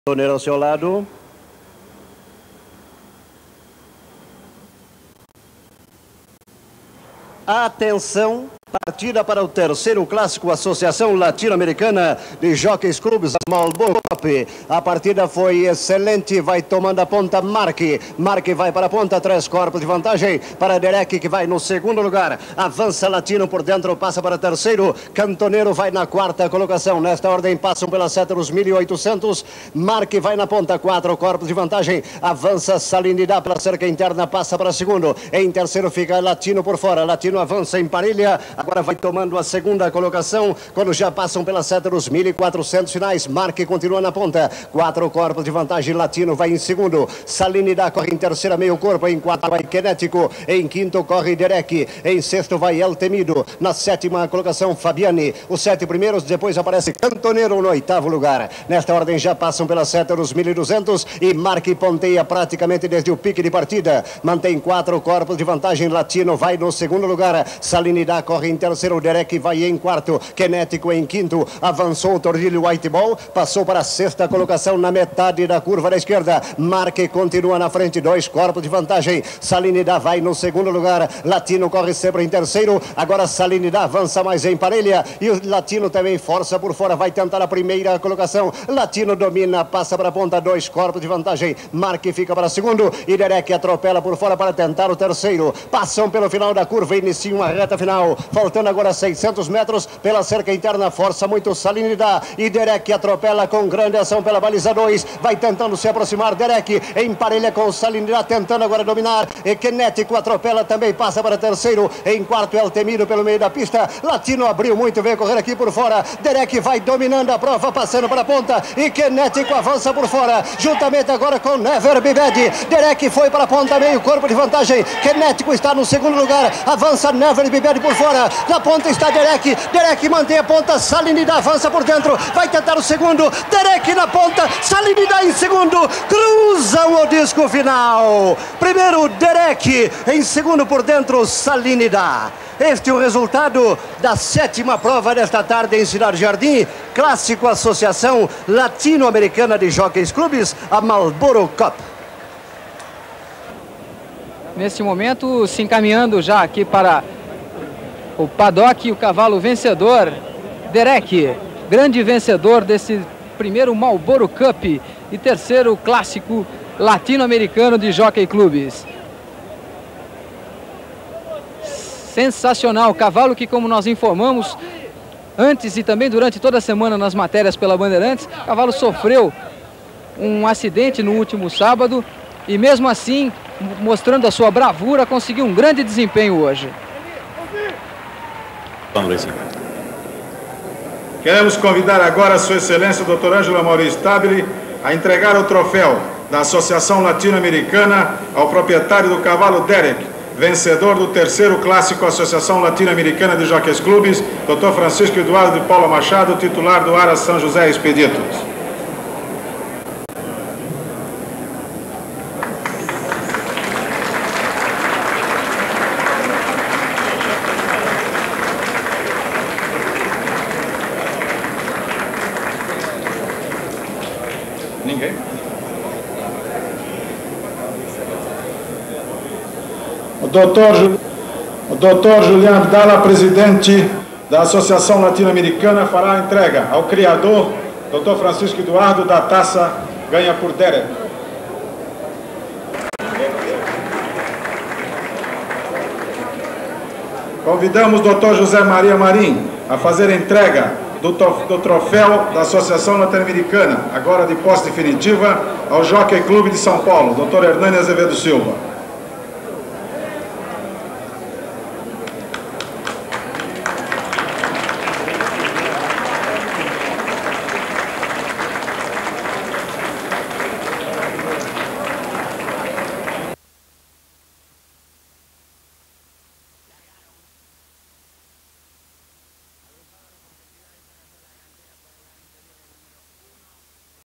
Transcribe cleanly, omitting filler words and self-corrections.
Cantoneiro ao seu lado. Atenção, partida para o terceiro clássico Associação Latino-Americana de Jockeys Clubes Marlboro Cup. A partida foi excelente, vai tomando a ponta Marque vai para a ponta, 3 corpos de vantagem para Derek, que vai no segundo lugar. Avança Latino por dentro, passa para terceiro. Cantoneiro vai na quarta colocação. Nesta ordem passam pela seta os 1.800. Marque vai na ponta, 4 corpos de vantagem. Avança Salinidad pela cerca interna, passa para segundo. Em terceiro fica Latino por fora. Latino avança em Parelha. Agora vai tomando a segunda colocação, quando já passam pela seta dos 1.400 finais. Marque continua na ponta, 4 corpos de vantagem. Latino vai em segundo. Salinidad corre em terceira, meio corpo. Em quarto vai Kinético. Em quinto corre Derek. Em sexto vai El Temido. Na sétima colocação Fabiani. Os 7 primeiros, depois aparece Cantoneiro no oitavo lugar. Nesta ordem já passam pela seta dos 1.200 e Marque ponteia praticamente desde o pique de partida. Mantém 4 corpos de vantagem. Latino vai no segundo lugar. Salinidad corre em terceiro, Derek vai em quarto, Kinético em quinto. Avançou o Tordilho White Ball, passou para a sexta colocação na metade da curva da esquerda. Marque continua na frente, 2 corpos de vantagem. Salinidad vai no segundo lugar. Latino corre sempre em terceiro. Agora Salinidad avança mais em Parelha e o Latino também força por fora, vai tentar a primeira colocação. Latino domina, passa para a ponta, 2 corpos de vantagem. Marque fica para segundo e Derek atropela por fora para tentar o terceiro. Passam pelo final da curva, inicia uma reta final, faltando agora 600 metros pela cerca interna, força muito Salinidad e Derek atropela com grande ação pela baliza 2, vai tentando se aproximar. Derek em parelha com Salinidad, tentando agora dominar, e Kinético atropela também, passa para terceiro. Em quarto El Temido pelo meio da pista. Latino abriu muito, veio correr aqui por fora. Derek vai dominando a prova, passando para a ponta e Kinético avança por fora, juntamente agora com Never Bibed. Derek foi para a ponta, meio corpo de vantagem. Kinético está no segundo lugar, avança Never Bibed por fora. Na ponta está Derek. Derek mantém a ponta. Salinidad avança por dentro. Vai tentar o segundo. Derek na ponta. Salinidad em segundo. Cruzam o disco final. Primeiro Derek. Em segundo por dentro Salinidad. Este é o resultado da 7ª prova desta tarde em Cidade Jardim. Clássico Associação Latino-Americana de Jockeys Clubes, a Marlboro Cup. Neste momento, se encaminhando já aqui para o paddock, o cavalo vencedor, Derek, grande vencedor desse primeiro Marlboro Cup e terceiro clássico latino-americano de Jockey Clubes. Sensacional, cavalo que, como nós informamos antes e também durante toda a semana nas matérias pela Bandeirantes, o cavalo sofreu um acidente no último sábado e mesmo assim, mostrando a sua bravura, conseguiu um grande desempenho hoje. Queremos convidar agora a Sua Excelência, Dr. Ângelo Amaury Stabile, a entregar o troféu da Associação Latino-Americana ao proprietário do cavalo Derek, vencedor do terceiro clássico Associação Latino-Americana de Jockeys Clubes, Dr. Francisco Eduardo de Paula Machado, titular do Aras São José Expeditos. Ninguém? O doutor Julian Abdala, presidente da Associação Latino-Americana, fará a entrega ao criador, Dr. Francisco Eduardo, da taça ganha por Derek. Convidamos o Dr. José Maria Marim a fazer a entrega do troféu da Associação Latino-Americana, agora de posse definitiva, ao Jockey Clube de São Paulo, Dr. Hernani Azevedo Silva.